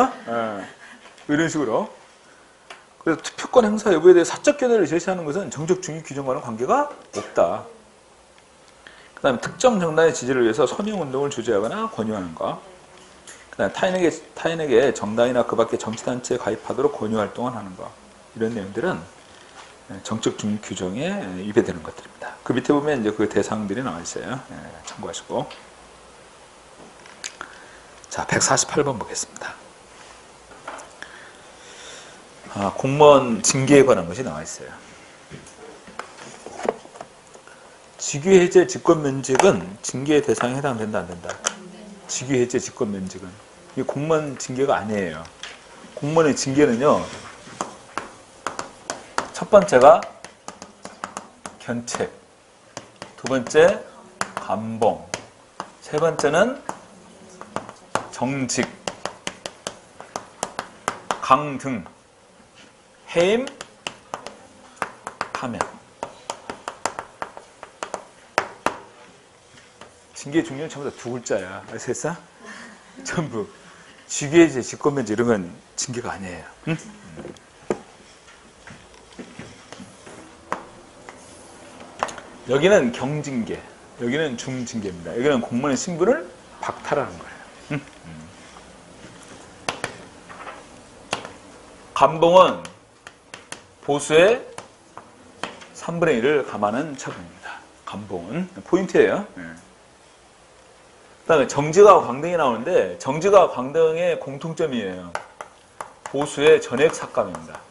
이런 식으로. 그래서 투표권 행사 여부에 대해 사적 견해를 제시하는 것은 정책 중립 규정과는 관계가 없다. 그 다음에 특정 정당의 지지를 위해서 서명운동을 주재하거나 권유하는 것. 그 다음에 타인에게 정당이나 그 밖의 정치단체에 가입하도록 권유 활동을 하는 것. 이런 내용들은 정책 중립 규정에 위배되는 것들입니다. 그 밑에 보면 이제 그 대상들이 나와 있어요. 참고하시고. 자, 148번 보겠습니다. 공무원 징계에 관한 것이 나와 있어요. 직위해제 직권면직은 징계의 대상에 해당된다 안 된다? 직위해제 직권면직은 이게 공무원 징계가 아니에요. 공무원의 징계는요. 첫 번째가 견책, 두 번째 감봉, 세 번째는 정직, 강등, 해임, 파면. 징계 종류는 전부 다 두 글자야. 아시겠어? 전부. 직위해제, 직권면제 이런 건 징계가 아니에요. 응? 여기는 경징계, 여기는 중징계입니다. 여기는 공무원의 신분을 박탈하는 거예요. 응? 감봉은 보수의 3분의 1을 감하는 처분입니다. 감봉은 포인트예요. 그 다음에 정직과 광등이 나오는데 정직과 광등의 공통점이에요. 보수의 전액 삭감입니다.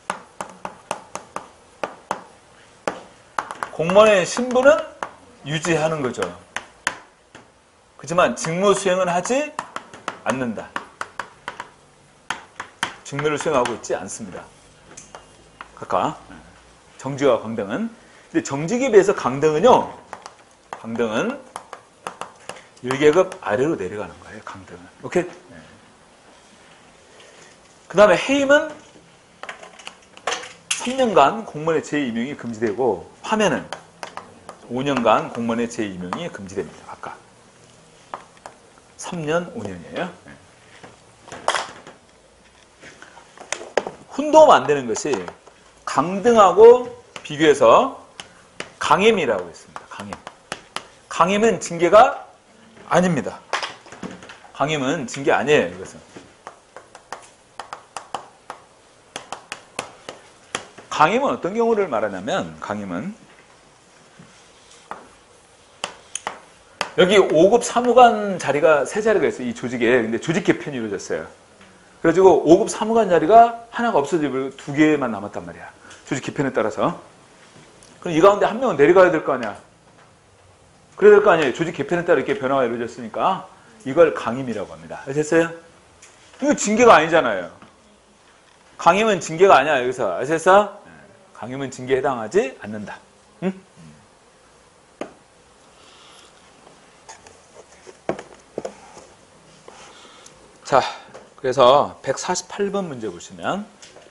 공무원의 신분은 유지하는 거죠. 그렇지만 직무 수행은 하지 않는다. 직무를 수행하고 있지 않습니다. 각각 정직과 광등은. 근데 정직에 비해서 강등은요. 강등은 1계급 아래로 내려가는 거예요. 강등은. 오케이? 그 다음에 해임은 3년간 공무원의 재임용이 금지되고 파면은 5년간 공무원의 재임용이 금지됩니다. 각각. 3년, 5년이에요. 혼동하면 안 되는 것이 강등하고 비교해서 강임이라고 했습니다. 강임. 강임은 징계가 아닙니다. 강임은 징계 아니에요. 이것은. 강임은 어떤 경우를 말하냐면 강임은 여기 5급 사무관 자리가 3자리가 있어요. 이 조직에. 근데 조직 개편이 이루어졌어요. 그래가지고 5급 사무관 자리가 하나가 없어지고 2개만 남았단 말이야. 조직 개편에 따라서. 그럼 이 가운데 한 명은 내려가야 될 거 아니야. 그래야 될 거 아니에요. 조직 개편에 따라 이렇게 변화가 이루어졌으니까 이걸 강임이라고 합니다. 아셨어요? 이거 징계가 아니잖아요. 강임은 징계가 아니야. 여기서 아셨어? 강임은 징계에 해당하지 않는다. 응? 자, 그래서 148번 문제 보시면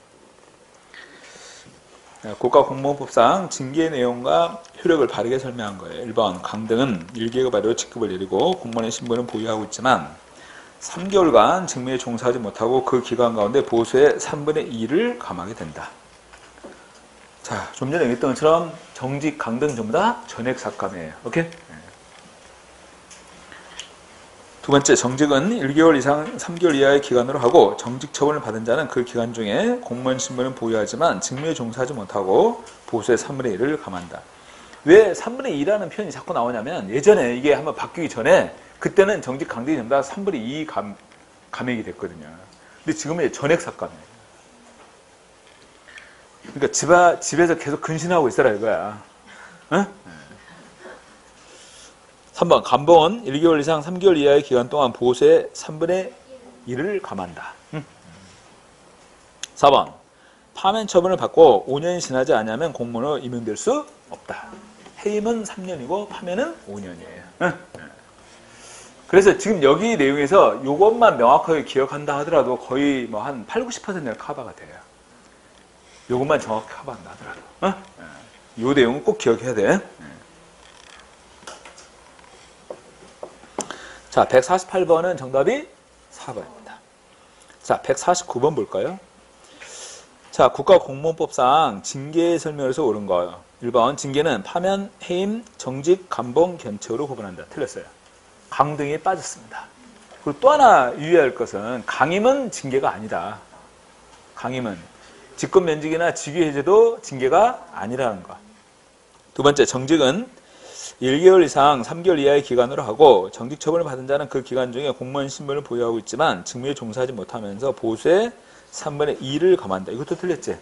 국가공무원법상 징계 내용과 효력을 바르게 설명한 거예요. 1번 강등은 1계급 아래로 직급을 내리고 공무원의 신분은 보유하고 있지만 3개월간 직무에 종사하지 못하고 그 기간 가운데 보수의 3분의 2를 감하게 된다. 자, 좀 전에 얘기했던 것처럼 정직, 강등 전부 다 전액삭감이에요. 오케이? 두 번째, 정직은 1개월 이상 3개월 이하의 기간으로 하고 정직 처분을 받은 자는 그 기간 중에 공무원 신분은 보유하지만 직무에 종사하지 못하고 보수의 3분의 1을 감한다. 왜 3분의 2라는 표현이 자꾸 나오냐면 예전에 이게 한번 바뀌기 전에 그때는 정직, 강등이 전부 다 3분의 2 감액이 됐거든요. 근데 지금은 전액삭감이에요. 그러니까 집에서 계속 근신하고 있어라 이거야. 응? 3번 감봉은 1개월 이상 3개월 이하의 기간 동안 보수의 3분의 1을 감한다. 4번 파면 처분을 받고 5년이 지나지 않으면 공무원으로 임용될 수 없다. 해임은 3년이고 파면은 5년이에요. 그래서 지금 여기 내용에서 이것만 명확하게 기억한다 하더라도 거의 뭐 한 8, 90%는 커버가 돼요. 이것만 정확히 커버한다 하더라도. 이 내용은 꼭 기억해야 돼. 자, 148번은 정답이 4번입니다. 자, 149번 볼까요? 자, 국가공무원법상 징계 설명에서 옳은 거예요. 1번, 징계는 파면, 해임, 정직, 감봉, 견책으로 구분한다. 틀렸어요. 강등에 빠졌습니다. 그리고 또 하나 유의할 것은 강임은 징계가 아니다. 강임은 직권면직이나 직위해제도 징계가 아니라는 거. 두 번째, 정직은 1개월 이상 3개월 이하의 기간으로 하고 정직 처분을 받은 자는 그 기간 중에 공무원 신분을 보유하고 있지만 직무에 종사하지 못하면서 보수의 3분의 2를 감한다. 이것도 틀렸지?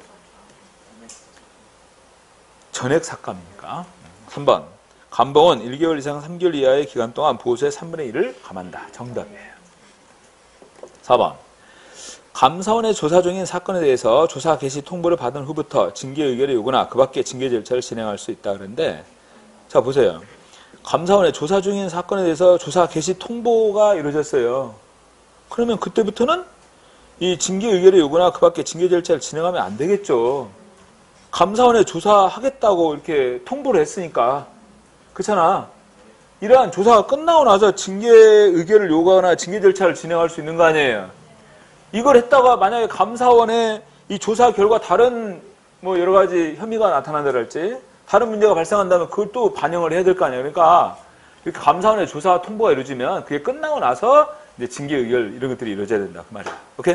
전액삭감이니까. 3번 감봉은 1개월 이상 3개월 이하의 기간 동안 보수의 3분의 1을 감한다. 정답이에요. 4번 감사원의 조사 중인 사건에 대해서 조사 개시 통보를 받은 후부터 징계 의결이 오거나 그 밖에 징계 절차를 진행할 수 있다. 그런데 자, 보세요. 감사원의 조사 중인 사건에 대해서 조사 개시 통보가 이루어졌어요. 그러면 그때부터는 이 징계 의결이 오거나 그 밖에 징계 절차를 진행하면 안 되겠죠. 감사원에 조사하겠다고 이렇게 통보를 했으니까. 그렇잖아. 이러한 조사가 끝나고 나서 징계 의결을 요구하거나 징계 절차를 진행할 수 있는 거 아니에요. 이걸 했다가 만약에 감사원에 이 조사 결과 다른 뭐 여러 가지 혐의가 나타난다랄지 다른 문제가 발생한다면 그걸 또 반영을 해야 될 거 아니에요. 그러니까 이렇게 감사원의 조사 통보가 이루어지면 그게 끝나고 나서 이제 징계 의결 이런 것들이 이루어져야 된다. 그 말이야. 오케이?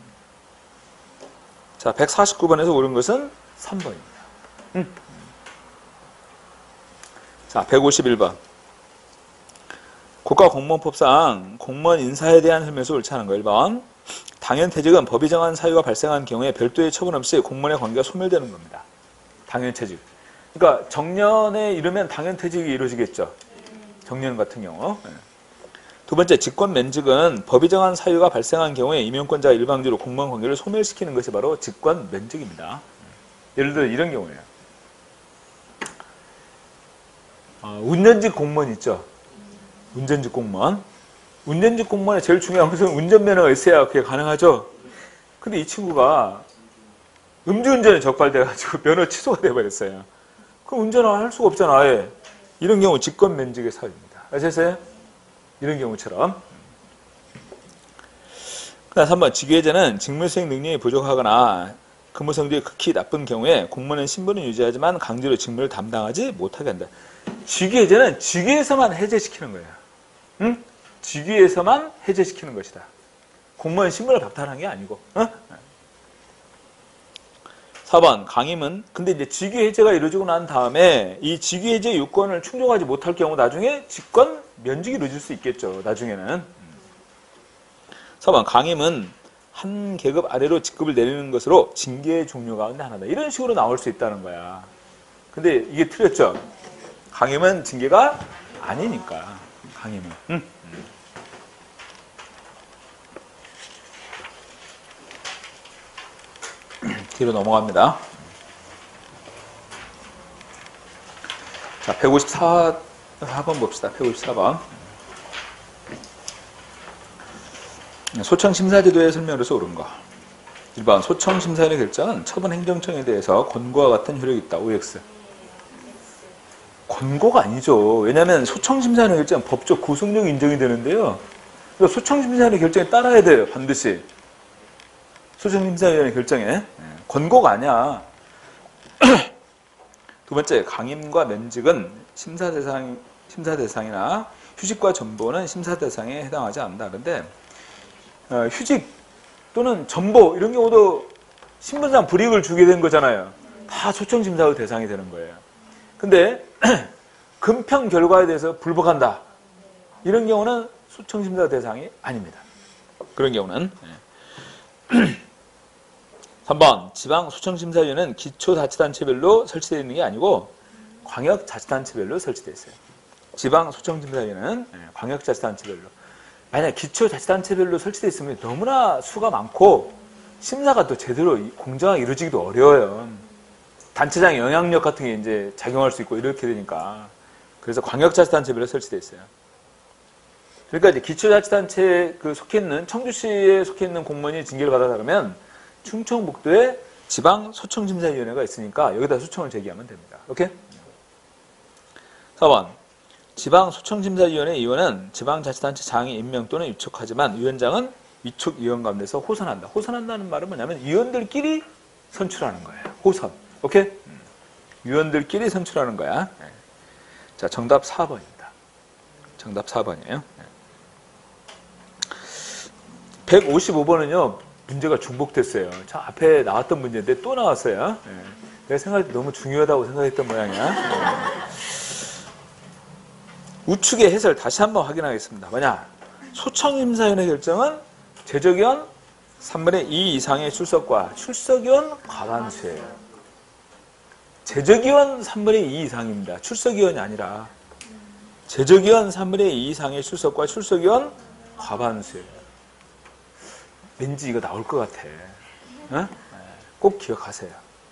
자, 149번에서 옳은 것은 3번입니다. 자, 151번. 국가공무원법상 공무원 인사에 대한 설명에서 옳지 않은 거. 1번. 당연퇴직은 법이 정한 사유가 발생한 경우에 별도의 처분 없이 공무원의 관계가 소멸되는 겁니다. 당연퇴직. 그러니까 정년에 이르면 당연퇴직이 이루어지겠죠. 정년 같은 경우. 두 번째, 직권면직은 법이 정한 사유가 발생한 경우에 임용권자가 일방적으로 공무원 관계를 소멸시키는 것이 바로 직권면직입니다. 예를 들어 이런 경우예요. 운전직 공무원 있죠. 운전직 공무원. 운전직 공무원의 제일 중요한 것은 운전면허가 있어야 그게 가능하죠. 근데 이 친구가 음주운전에 적발돼가지고 면허 취소가 돼버렸어요. 그럼 운전을 할 수가 없잖아, 아예. 이런 경우 직권면직의 사유입니다. 아셨어요? 이런 경우처럼. 그 다음 3번, 직위해제는 직무수행 능력이 부족하거나 근무 성적이 극히 나쁜 경우에 공무원은 신분을 유지하지만 강제로 직무를 담당하지 못하게 한다. 직위해제는 직위에서만 해제시키는 거예요. 응? 직위에서만 해제시키는 것이다. 공무원 신분을 박탈하는 게 아니고. 4번, 강임은 근데 이제 직위 해제가 이루어지고 난 다음에 이 직위 해제 요건을 충족하지 못할 경우 나중에 직권 면직이 이루어질 수 있겠죠. 나중에는. 4번, 강임은 한 계급 아래로 직급을 내리는 것으로 징계의 종류 가운데 하나다. 이런 식으로 나올 수 있다는 거야. 근데 이게 틀렸죠. 강임은 징계가 아니니까. 강임은. 뒤로 넘어갑니다. 자, 154번 봅시다. 154번. 소청심사제도의 설명으로서 옳은 거. 1번 소청심사위원회 결정은 처분 행정청에 대해서 권고와 같은 효력이 있다. OX. 권고가 아니죠. 왜냐하면 소청심사위원회 결정은 법적 구속력이 인정이 되는데요. 그러니까 소청심사위원회 결정에 따라야 돼요. 반드시. 소청심사위원회 결정에. 권고가 아니야. 두 번째, 강임과 면직은 심사 대상이나 휴직과 전보는 심사 대상에 해당하지 않는다. 그런데 휴직 또는 전보 이런 경우도 신분상 불이익을 주게 된 거잖아요. 다 소청심사의 대상이 되는 거예요. 근데 금평 결과에 대해서 불복한다. 이런 경우는 소청심사 대상이 아닙니다. 그런 경우는. 3번 지방소청심사위원회는 기초자치단체별로 설치되어 있는 게 아니고 광역자치단체별로 설치되어 있어요. 지방소청심사위원회는 광역자치단체별로. 만약 기초자치단체별로 설치되어 있으면 너무나 수가 많고 심사가 또 제대로 공정하게 이루어지기도 어려워요. 단체장 영향력 같은 게 이제 작용할 수 있고 이렇게 되니까. 그래서 광역자치단체별로 설치되어 있어요. 그러니까 이제 기초자치단체에 속해 있는 청주시에 속해 있는 공무원이 징계를 받았다 그러면 충청북도에 지방소청심사위원회가 있으니까 여기다 소청을 제기하면 됩니다. 오케이? 4번 지방소청심사위원회 위원은 지방자치단체 장이 임명 또는 위촉하지만 위원장은 위촉 위원 가운데서 호선한다. 호선한다는 말은 뭐냐면 위원들끼리 선출하는 거예요. 호선. 오케이? 위원들끼리 선출하는 거야. 자, 정답 4번입니다. 정답 4번이에요. 155번은요. 문제가 중복됐어요. 저 앞에 나왔던 문제인데 또 나왔어요. 내가 생각할 때 너무 중요하다고 생각했던 모양이야. 우측의 해설 다시 한번 확인하겠습니다. 뭐냐? 소청심사위원회 결정은 제적위원 3분의 2 이상의 출석과 출석위원 과반수예요. 제적위원 3분의 2 이상입니다. 출석위원이 아니라 제적위원 3분의 2 이상의 출석과 출석위원 과반수예요. 왠지 이거 나올 것 같아. 어? 꼭 기억하세요.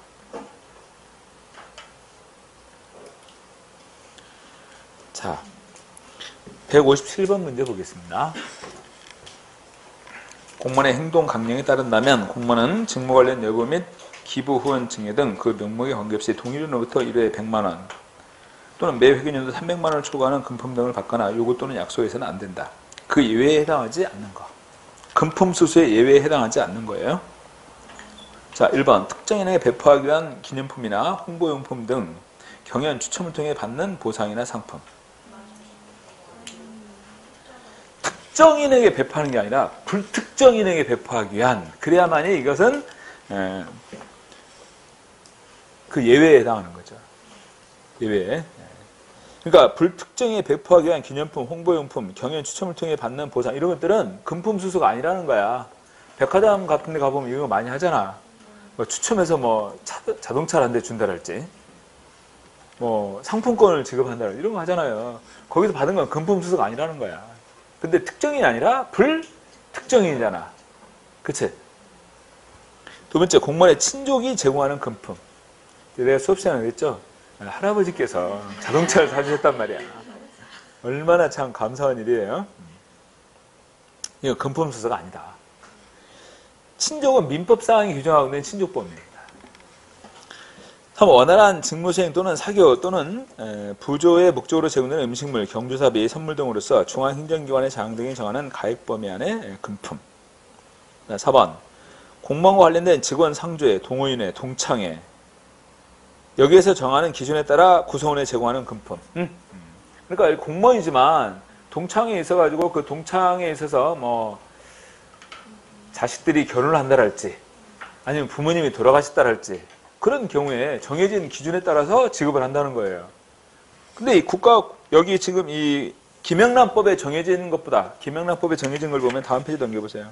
자, 157번 문제 보겠습니다. 공무원의 행동 강령에 따른다면 공무원은 직무 관련 여부 및 기부 후원 증여 등 그 명목에 관계없이 동일인으로부터 1회에 100만 원 또는 매 회계연도 300만 원을 초과하는 금품 등을 받거나 요구 또는 약속해서는 안 된다. 그 예외에 해당하지 않는 거. 금품 수수의 예외에 해당하지 않는 거예요. 자, 1번 특정인에게 배포하기 위한 기념품이나 홍보용품 등 경연 추첨을 통해 받는 보상이나 상품. 특정인에게 배포하는 게 아니라 불특정인에게 배포하기 위한, 그래야만이 이것은 그 예외에 해당하는 거죠. 예외에. 그러니까 불특정에 배포하기 위한 기념품, 홍보용품, 경연 추첨을 통해 받는 보상 이런 것들은 금품 수수가 아니라는 거야. 백화점 같은 데 가보면 이런 거 많이 하잖아. 뭐 추첨해서 뭐 자동차를 한 대 준다랄지 뭐 상품권을 지급한다랄지 이런 거 하잖아요. 거기서 받은 건 금품 수수가 아니라는 거야. 근데 특정인이 아니라 불특정인이잖아. 그치? 두 번째, 공무원의 친족이 제공하는 금품. 내가 수업 시간에 그랬죠? 할아버지께서 자동차를 사주셨단 말이야. 얼마나 참 감사한 일이에요. 이거 금품 수수가 아니다. 친족은 민법사항이 규정하고 있는 친족법입니다. 3. 원활한 직무수행 또는 사교 또는 부조의 목적으로 제공되는 음식물, 경조사비, 선물 등으로서 중앙행정기관의 자항 등이 정하는 가액 범위 안의 금품. 4번 공무원과 관련된 직원 상조회, 동호인회, 동창회 여기에서 정하는 기준에 따라 구성원에 제공하는 금품. 그러니까 공무원이지만 동창회에 있어가지고 그 동창회에 있어서 뭐 자식들이 결혼을 한다랄지 아니면 부모님이 돌아가셨다랄지 그런 경우에 정해진 기준에 따라서 지급을 한다는 거예요. 근데 이 국가 여기 지금 이 김영란법에 정해진 것보다 김영란법에 정해진 걸 보면 다음 페이지 넘겨보세요.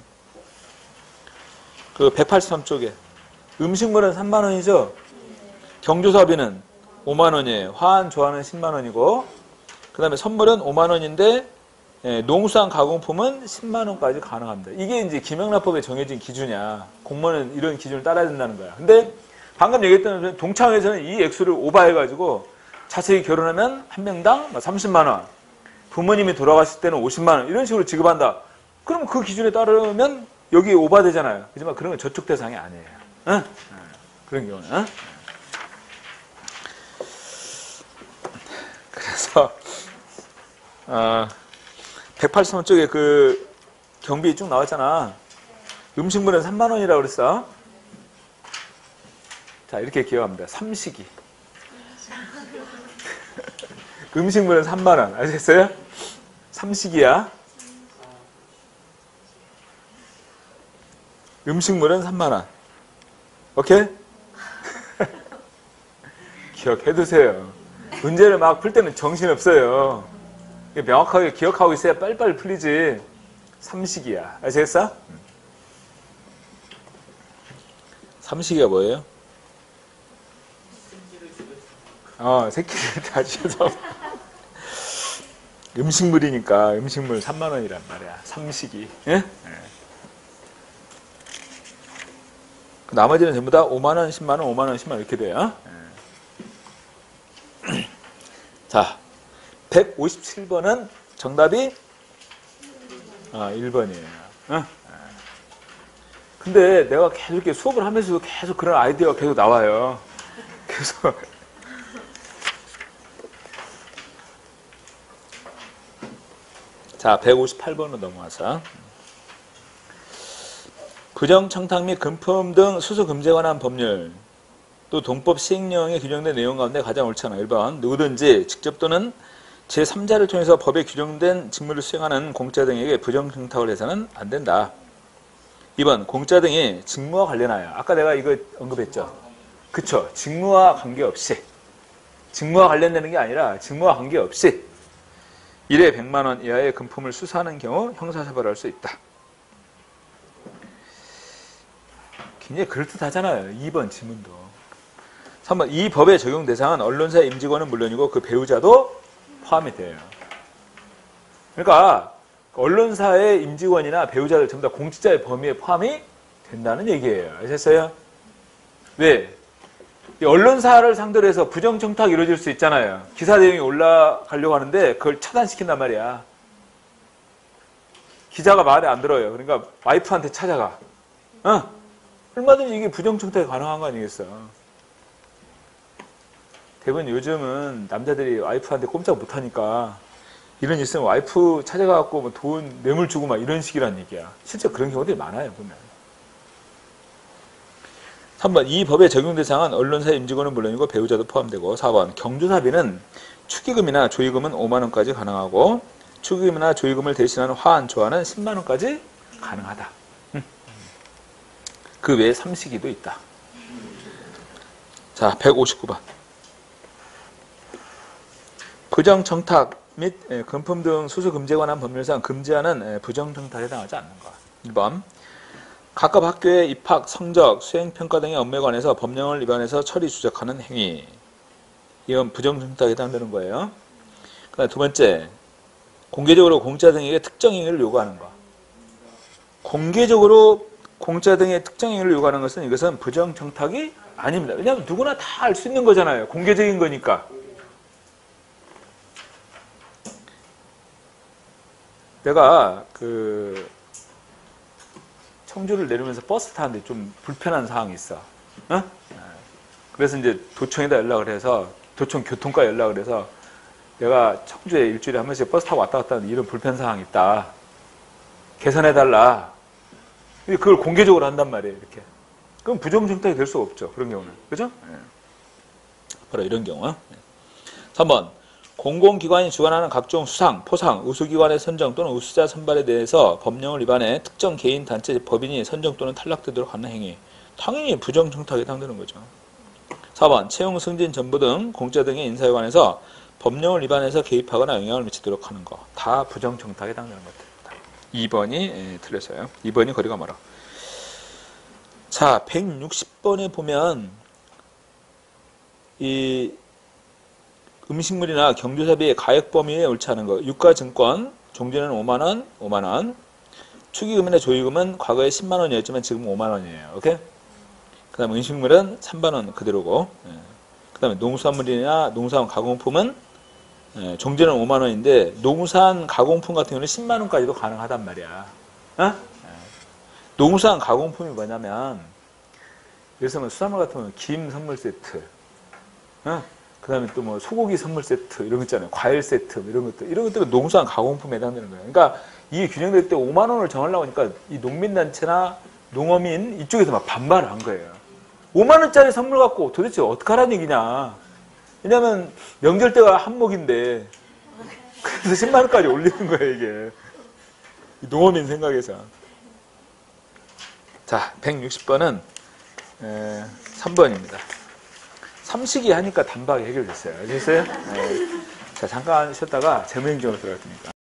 그 183쪽에 음식물은 3만 원이죠. 경조사비는 5만 원이에요. 화환, 조화는 10만 원이고, 그 다음에 선물은 5만 원인데, 농수산 가공품은 10만 원까지 가능합니다. 이게 이제 김영란법에 정해진 기준이야. 공무원은 이런 기준을 따라야 된다는 거야. 근데 방금 얘기했던 동창회에서는 이 액수를 오버해가지고 자식이 결혼하면 한 명당 30만 원, 부모님이 돌아가실 때는 50만 원 이런 식으로 지급한다. 그럼 그 기준에 따르면 여기 오버되잖아요. 하지만 그런 건 저축 대상이 아니에요. 응? 그런 경우는. 응? 그래서 183쪽에 그 경비 쭉 나왔잖아. 음식물은 3만 원이라고 그랬어. 자, 이렇게 기억합니다. 삼식이. 음식물은 3만 원. 아시겠어요? 삼식이야. 음식물은 3만 원. 오케이? 기억해두세요. 문제를 막 풀 때는 정신없어요. 명확하게 기억하고 있어야 빨리빨리 풀리지. 삼식이야. 아시겠어? 삼식이가 뭐예요? 새끼를 다 주셔서 음식물이니까 음식물 3만 원이란 말이야. 삼식이. 예? 나머지는 전부 다 5만 원, 10만 원, 5만 원, 10만 원 이렇게 돼요. 자, 157번은 정답이 1번이에요. 근데 내가 계속 이렇게 수업을 하면서도 계속 그런 아이디어가 계속 나와요. 그래서 자, 158번으로 넘어와서 부정청탁 및 금품 등 수수 금지에 관한 법률 또 동법 시행령에 규정된 내용 가운데 가장 옳지 않아. 1번 누구든지 직접 또는 제3자를 통해서 법에 규정된 직무를 수행하는 공짜 등에게 부정청탁을 해서는 안 된다. 2번 공짜 등이 직무와 관련하여. 아까 내가 이거 언급했죠. 그쵸. 직무와 관계없이. 직무와 관련되는 게 아니라 직무와 관계없이 1회 100만 원 이하의 금품을 수수하는 경우 형사처벌할 수 있다. 굉장히 그럴듯하잖아요. 2번 지문도. 3번 이 법의 적용 대상은 언론사의 임직원은 물론이고 그 배우자도 포함이 돼요. 그러니까 언론사의 임직원이나 배우자들 전부 다 공직자의 범위에 포함이 된다는 얘기예요. 아셨어요? 왜? 이 언론사를 상대로 해서 부정청탁이 이루어질 수 있잖아요. 기사 내용이 올라가려고 하는데 그걸 차단시킨단 말이야. 기자가 말에 안 들어요. 그러니까 와이프한테 찾아가. 얼마든지 이게 부정청탁이 가능한 거 아니겠어. 대부분 요즘은 남자들이 와이프한테 꼼짝 못하니까 이런 일 있으면 와이프 찾아가갖고 뭐 돈 뇌물 주고 막 이런 식이란 얘기야. 실제 그런 경우들이 많아요, 보면. 3번 이 법의 적용 대상은 언론사 임직원은 물론이고 배우자도 포함되고 4번 경조사비는 축의금이나 조의금은 5만 원까지 가능하고 축의금이나 조의금을 대신하는 화환, 조화는 10만 원까지 가능하다. 그 외에 삼식이도 있다. 자, 159번 부정청탁 및 금품 등 수수 금지에 관한 법률상 금지하는 부정청탁에 해당하지 않는 것. 1번 각급 학교의 입학, 성적, 수행평가 등의 업무에 관해서 법령을 위반해서 처리 주적하는 행위. 이건 부정청탁에 해당되는 거예요. 그다음 두 번째, 공개적으로 공짜 등에게 특정 행위를 요구하는 것. 공개적으로 공짜 등의 특정 행위를 요구하는 것은 이것은 부정청탁이 아닙니다. 왜냐하면 누구나 다 알 수 있는 거잖아요. 공개적인 거니까. 내가 청주를 내리면서 버스 타는데 좀 불편한 상황이 있어. 그래서 이제 도청에다 연락을 해서 도청 교통과 연락을 해서 내가 청주에 일주일에 한 번씩 버스 타고 왔다 갔다 하는 이런 불편 상황이 있다. 개선해달라. 그걸 공개적으로 한단 말이에요. 이렇게. 그럼 부정청탁이 될 수가 없죠. 그런 경우는. 그죠? 바로 이런 경우. 3번 공공기관이 주관하는 각종 수상, 포상, 우수기관의 선정 또는 우수자 선발에 대해서 법령을 위반해 특정 개인, 단체, 법인이 선정 또는 탈락되도록 하는 행위. 당연히 부정청탁에 해당되는 거죠. 4번 채용, 승진, 전부 등 공짜 등의 인사에 관해서 법령을 위반해서 개입하거나 영향을 미치도록 하는 거. 다 부정청탁에 해당되는 것들입니다. 2번이 틀렸어요. 2번이 거리가 멀어. 자, 160번에 보면 이 음식물이나 경조사비의 가액 범위에 옳지 않은 거. 유가증권, 종전에는 5만원, 5만원. 축의금이나 조의금은 과거에 10만원이었지만 지금 5만원이에요. 오케이? 그 다음에 음식물은 3만원 그대로고. 그 다음에 농수산물이나 농수산 가공품은 종전에는 5만원인데 농수산 가공품 같은 경우는 10만원까지도 가능하단 말이야. 어? 농수산 가공품이 뭐냐면 예를 들면 수산물 같은 경우는 김 선물 세트, 그 다음에 또 뭐 소고기 선물 세트 이런 거 있잖아요. 과일 세트 이런 것들은 농수산 가공품에 해당되는 거예요. 그러니까 이게 규정될 때 5만 원을 정하려고 하니까 이 농민단체나 농어민 이쪽에서 막 반발을 한 거예요. 5만 원짜리 선물 갖고 도대체 어떡하라는 얘기냐. 왜냐면 명절 때가 한몫인데 그래서 10만 원까지 올리는 거예요, 이게. 농어민 생각에서. 자, 160번은 3번입니다. 삼식이 하니까 단박에 해결됐어요. 아시겠어요? 자, 잠깐 쉬었다가 재무행정으로 들어갈 테니까.